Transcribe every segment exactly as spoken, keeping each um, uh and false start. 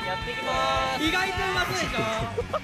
やっていきまーす。 意外とうまそうでしょ。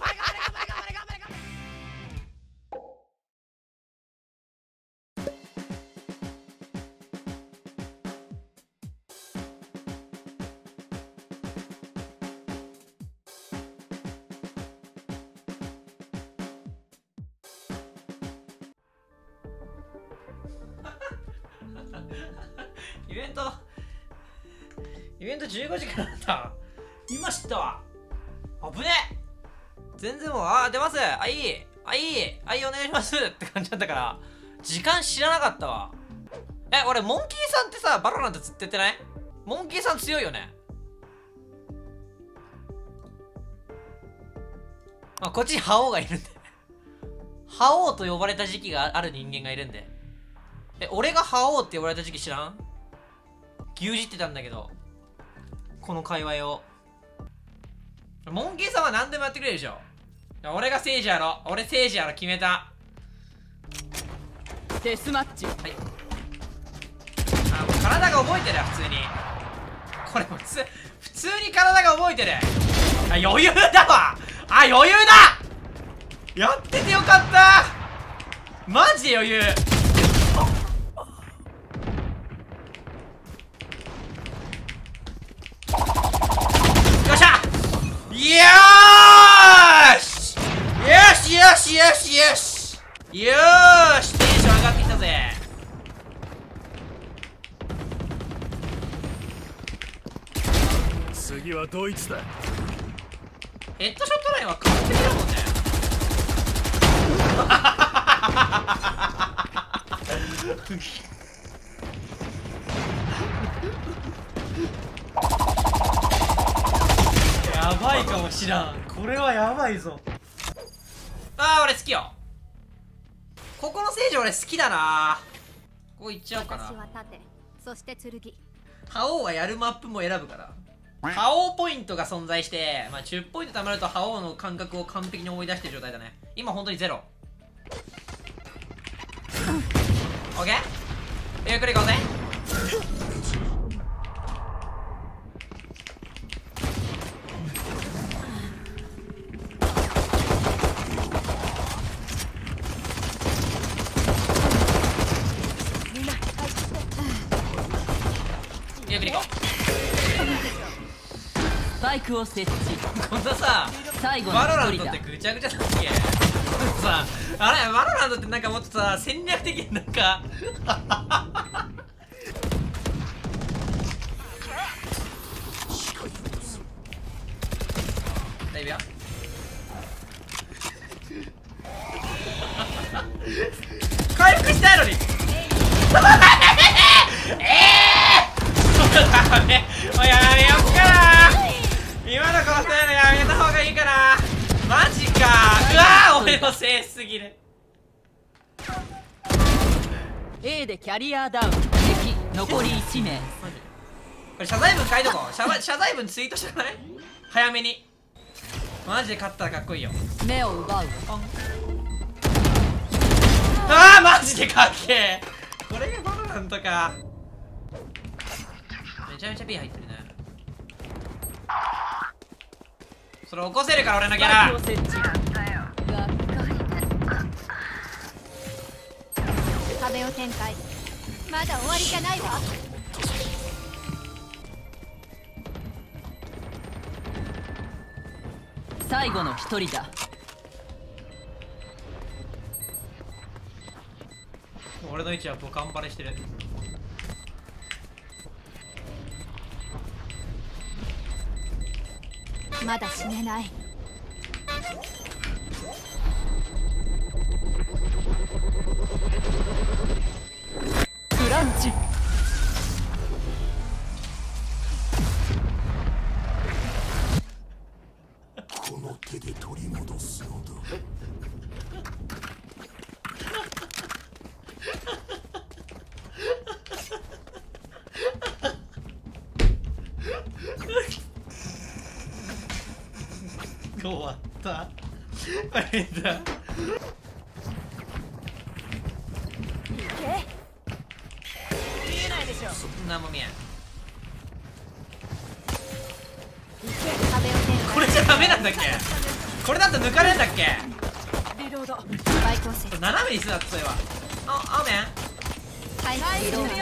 イベントイベントじゅうごじからだった。今知ったわ。危ねえ。全然もう、あー出ます、あいいあいいあいいお願いしますって感じだったから時間知らなかったわ。え、俺モンキーさんってさバロラント釣ってってない？モンキーさん強いよね。まあ、こっちに覇王がいるんで覇王と呼ばれた時期がある人間がいるんで。え、俺が覇王って呼ばれた時期知らん？牛耳ってたんだけど、この界隈を。モンキーさんは何でもやってくれるでしょ。俺が聖司やろ。俺聖司やろ決めた。 デスマッチ。 はい。あ、もう体が覚えてるよ普通に。これも普通普通に体が覚えてる。あ、余裕だわ。あ、余裕だ。やっててよかった。マジで余裕。よーしよしよしよしよしよーし、テンション上がってきたぜ。 次はドイツだ。 ヘッドショットラインは完璧だもんね。やばいかもしらん。これはやばいぞ。ああ、俺好きよ。ここの聖女俺好きだな。ここ行っちゃおうかな。 そして剣。 覇王はやるマップも選ぶから。覇王ポイントが存在して、まあ、じゅうポイント貯まると覇王の感覚を完璧に思い出してる状態だね。今本当にゼロ。オッケー、ゆっくり行こうぜ。ゆっくり行こう。 スパイクを設置。 こんなさ、 最後のバロラン一人だ。 トってぐちゃぐちゃだっけさあ、れバロラントってなんかもっとさ戦略的になんか大丈夫よ。回復したいのにええー、ダメ。もうやめよっかな。今の殺せるのやめた方がいいかな。マジか。うわー、俺のせいすぎる。 A でキャリアダウン。敵残りいち名。 これ謝罪文書いとこう。謝罪謝罪文ツイートしてくない？早めに。マジで勝ったらかっこいいよ。 目を奪う。 ああ、マジでかっけえ。これがバロラントか。めちゃめちゃ B 入ってるね。それ起こせるから俺のキャラ。 壁を展開。まだ終わりじゃないわ。 最後の一人だ。 俺の位置はボカンバレしてる。 まだ死ねない。 クランチ。 この手で取り戻すのだ。 終わった。あれだ。 見えないでしょ。 そんなもん見えん。 ダメなんだっけ。これだと抜かれんだっけ。 リロード。 スパイクを設置。 斜めにするだってそれは。あ、青麺回復するよ。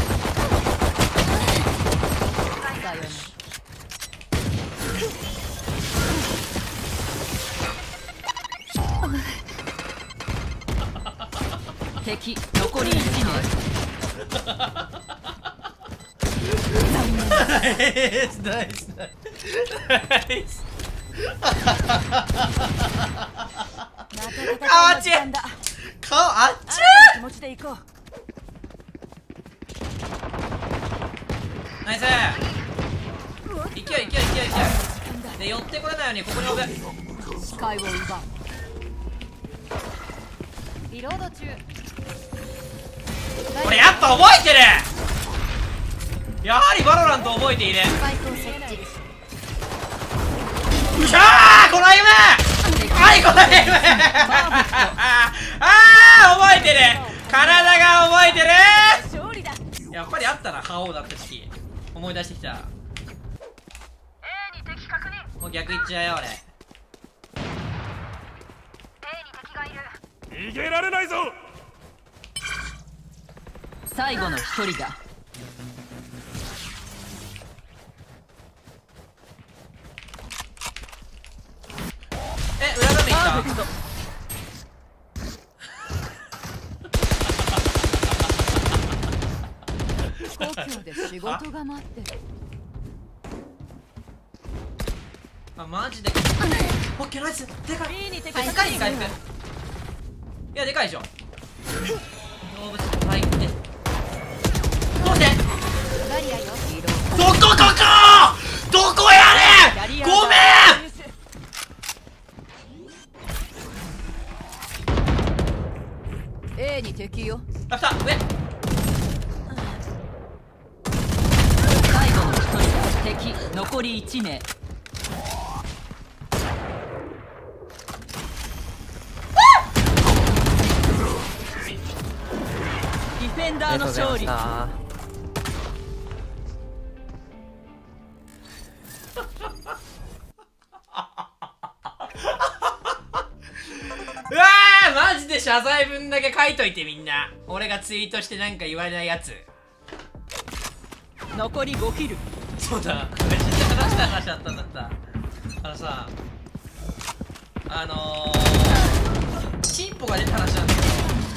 だよね。敵残りいち名。 ナイスナイスナイス。顔あっち。顔あっち。 気持ちで行こう。 ナイス。勢い勢い勢い勢い。で寄ってこれないようにここに置く。 視界を奪う。 リロード中。 これやっぱ覚えてる。やはりバロラント覚えている。 スパイクを設置。 うしゃーこの夢。はいこの夢。ああ覚えてる。体が覚えてる。 勝利だ。 やっぱりあったな覇王だったし思い出してきた。もう逆行っちゃうよ俺。 逃げられないぞ。 最後の一人だ。 え裏画面パーフェ行っクト。故郷で仕事が待ってる。 た。あマジでオッケーナイス。でかい。 B に敵でかい回復。いやでかいでしょ。動物入ってどうしてバリアよ。 どこここどこやねん。ごめん。 A に敵よ。 ラフター上。 最後の一人だ。敵残りいち名。ディフェンダーの勝利。 うわーマジで謝罪文だけ書いといてみんな。俺がツイートしてなんか言われないやつ。 残りごキル。 そうだめっちゃ話した話だったんだった。あのさあのー、チンポが出た話なんだけ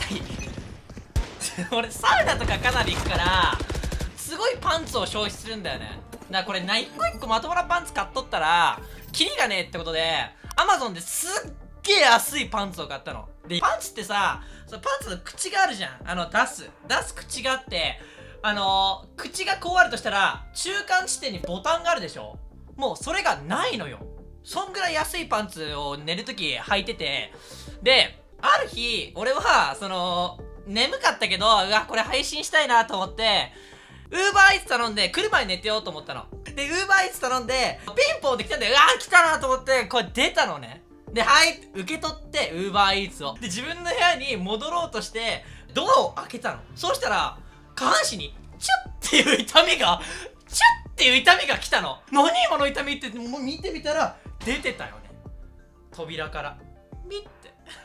ど俺サウナとかかなり行くからすごいパンツを消費するんだよね。だからこれな一個一個まともなパンツ買っとったらキリがねえってことでアマゾンですっげえ安いパンツを買ったの。でパンツってさそのパンツの口があるじゃん。あの出す出す口があってあのー、口がこうあるとしたら中間地点にボタンがあるでしょ。もうそれがないのよ。そんぐらい安いパンツを寝るとき履いてて、である日俺はその眠かったけどうわこれ配信したいなと思ってウーバーイーツ頼んで来る前に寝てようと思ったの。でウーバーイーツ頼んでピンポンで来たんでうわ来たなと思ってこれ出たのね。ではい受け取ってウーバーイーツをで自分の部屋に戻ろうとしてドアを開けたの。そうしたら下半身にチュッっていう痛みがチュッっていう痛みが来たの。何今の痛みってもう見てみたら出てたよね。扉から見って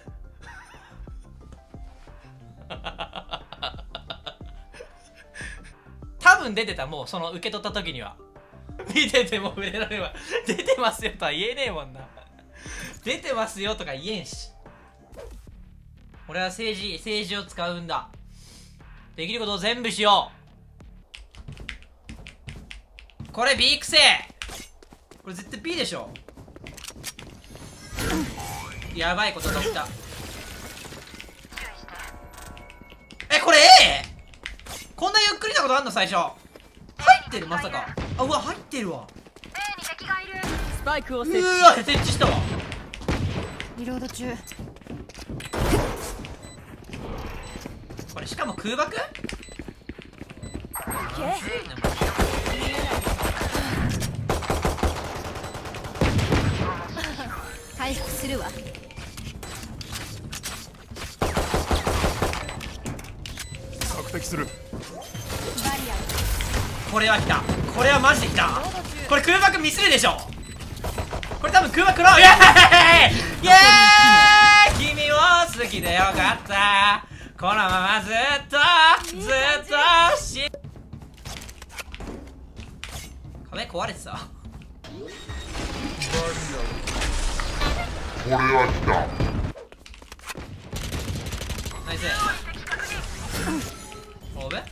多分出てた。もうその受け取った時には見てても触れられば出てますよとは言えねえもんな出てますよとか言えんし。俺は政治政治を使うんだ。できることを全部しよう。これ B くせえ。これ絶対 B でしょ。やばいことが起きた。えこれ A？ こんなゆっくりなことあんの最初。入ってるまさか。あうわ入ってるわ。 スパイクをう設置。 わ設置したわ。 リロード中。 これしかも空爆回復するわ。 索敵する。 バリア。 これは来た。これはマジで来た。これ空爆ミスるでしょ。ここれ多分空爆のイエーイイエーイ君を好きでよかったこのままずっとずっとし壁壊れてたこれは来たナイスおべ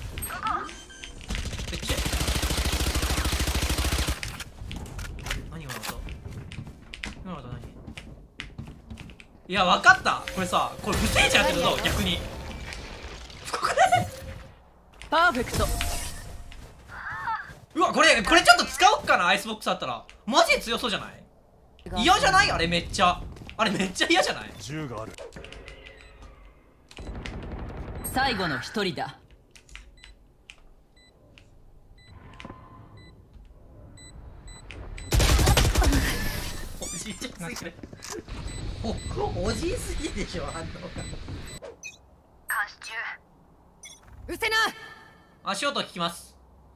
えっち何今の音今の音何いや分かったこれさこれ不正じゃんってこと逆にパーフェクト。 うわこれこれちょっと使おっかなアイスボックスあったらマジで強そうじゃない嫌じゃないあれめっちゃあれめっちゃ嫌じゃない銃がある。 最後の一人だ。 おじいちゃんすぎるおおじいすぎでしょ反応がうせな足音聞きます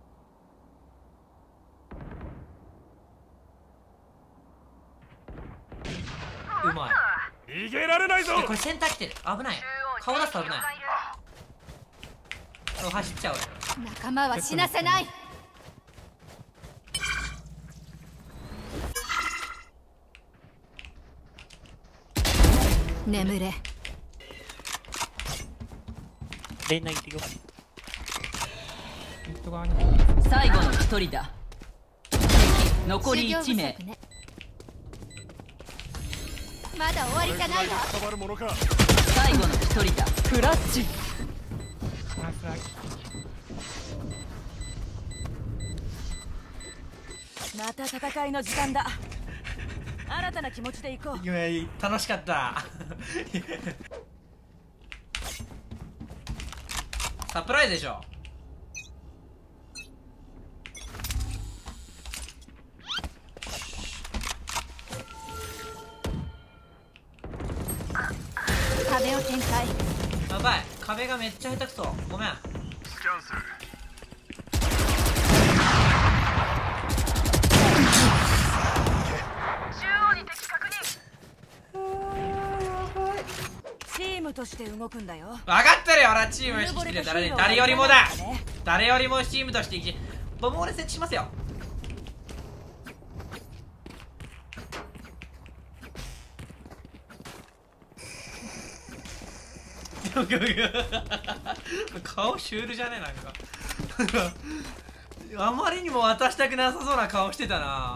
うまい逃げられないぞ。 えこれセンター来てる危ない顔出すと危ないそう走っちゃう仲間は死なせない眠れレイナいるよ。 最後の一人だ。敵残りいち名。 修行不足ねまだ終わりじゃないわ捕まるものか。 最後の一人だ。クラッチ。また戦いの時間だ。新たな気持ちで行こう。 いやいや楽しかったサプライズでしょ壁を展開やばい壁がめっちゃ下手くそごめんスキャンする。 チームとして動くんだよ。 分かってるよ俺はチーム意識してる誰誰よりもだ誰よりもチームとして生きボム俺設置しますよ顔シュールじゃねえなんかあまりにも渡したくなさそうな顔してたな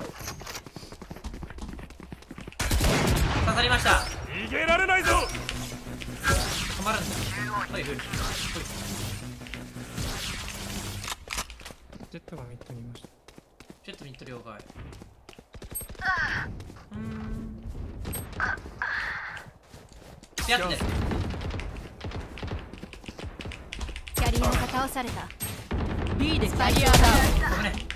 刺さりました逃げられないぞ。 止まるんだはいはいジェットがミッドにいました。 ちょっとミッド了解うーんやってるキャリアが倒された B でキャリアダウン。 ごめんね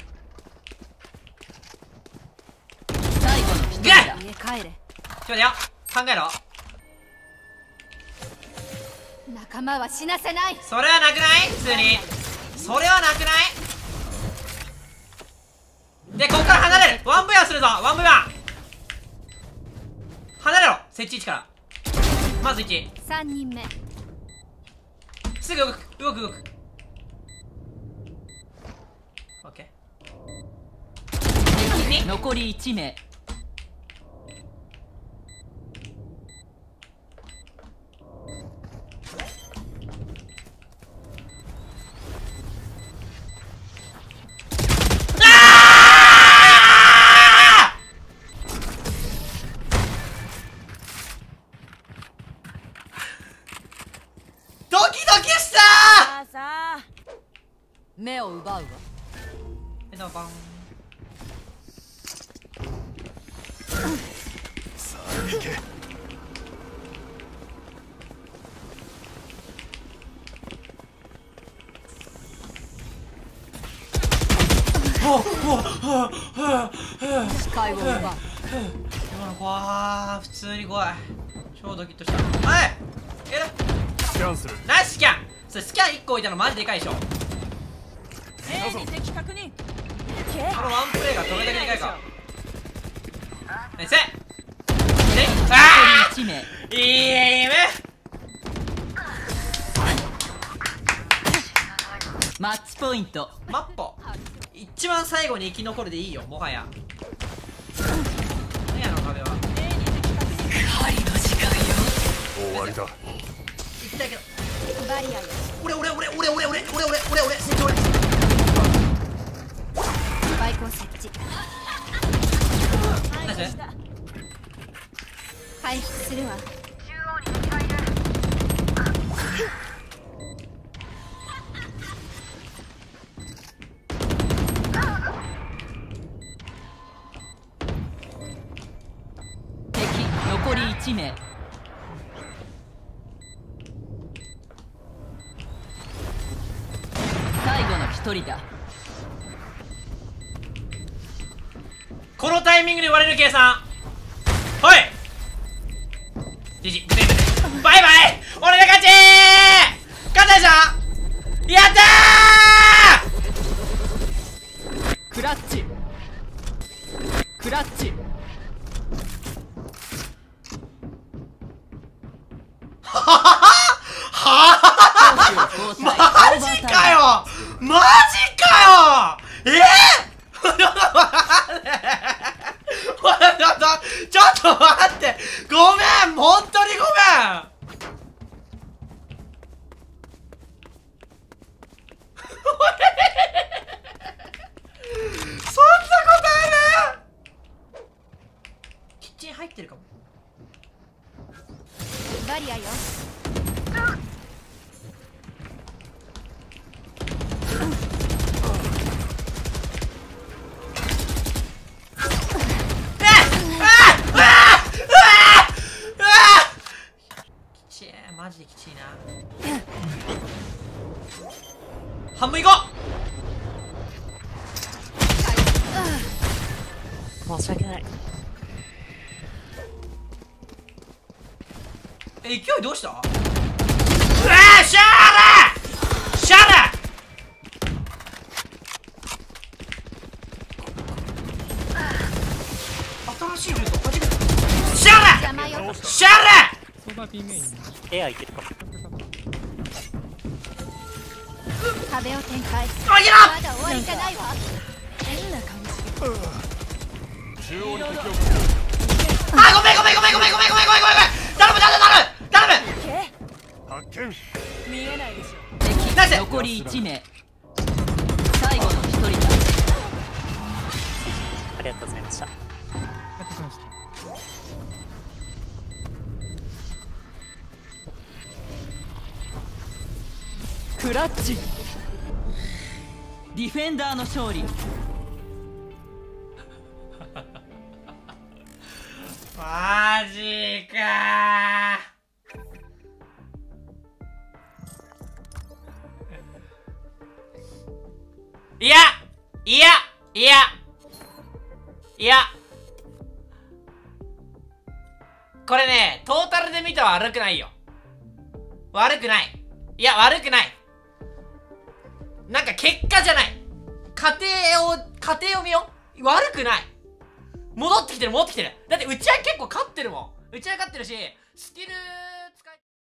最後の一人だ。 家帰れちょっと待てよ考えろ仲間は死なせないそれはなくない普通にそれはなくないでここから離れるワンブイワンするぞワンブイワン離れろ設置位置からまずいちさんにんめすぐ動く動く動くオッケ敵残りいち名。 ドキドキしたさあさあ目を奪うわ。 ーどうバンさあ行け。 視界を奪う。 今の怖ー普通に怖い超ドキッとしたはいえらスキャンする。 ナイススキャンそれスキャンいっこ置いたのマジでかいでしょ A に敵確認。 このワンプレイがどれだけでかいかナイス。で残ありいち名。 ーいいエイム。 マッチポイント。 マッポ一番最後に生き残るでいいよ、もはや。何やの壁は。 狩りの時間よ。 終わりだ。 行きたいけど。 バリアよ。 俺俺俺俺俺俺俺俺俺俺先頭俺。 スパイクを設置。 ナイス。 回復するわ。 敵残りいち名。最後のひとりだ。 このタイミングで割れる計算。はい。ジジバイバイ。俺が勝ちー。勝ったでしょ。やったー。 クラッチクラッチ。 はははマジかよマジかよえー、ちょっと待ってごめん本当にごめんそんなことあるキッチン入ってるかもバリアよ。 マジできちいな。半分いこ申し訳ない。 う。え、勢いどうした？うわー、シャーラシャーラ新しいルート初めて。シャーラ邪魔よ。 シャーラソーダ B メインにエアいけるかも。 壁を展開。 あ、いけまだ終わりじゃないわ。変な感じ。 中央に敵をあ、ごめんごめんごめんごめんごめんごめんごめんごめん頼む頼む頼む頼む発見。 見えないでしょ。 ナイス敵残りいち名。最後のひとりだ。 ありがとうございました。 やってきました。 クラッチ。ディフェンダーの勝利。 マジかー。いやいやいやいやこれね、トータルで見たら悪くないよ。悪くない。いや悪くない。なんか結果じゃない。過程を過程を見よう。悪くない。戻ってきてる戻ってきてる。だってうちは結構勝ってるもん。うちは勝ってるしスキル